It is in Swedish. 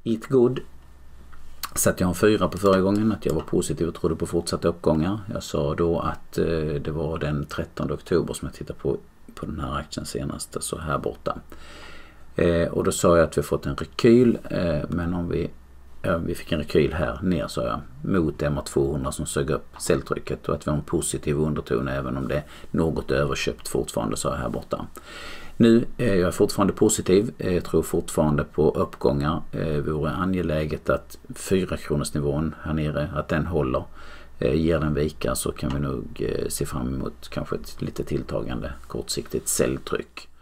Eat Good satte jag en 4 på förra gången, att jag var positiv och trodde på fortsatta uppgångar. Jag sa då att det var den 13 oktober som jag tittade på den här aktien senast, så här borta. Och då sa jag att vi fått en rekyl, men om vi fick en rekyl här ner, sa jag, mot MA200 som sög upp säljtrycket, och att vi har en positiv underton även om det är något överköpt fortfarande, sa jag här borta. Nu är jag fortfarande positiv, jag tror fortfarande på uppgångar. Vore angeläget att 4-kronorsnivån här nere, att den håller. Ger den vika så kan vi nog se fram emot kanske ett lite tilltagande kortsiktigt säljtryck.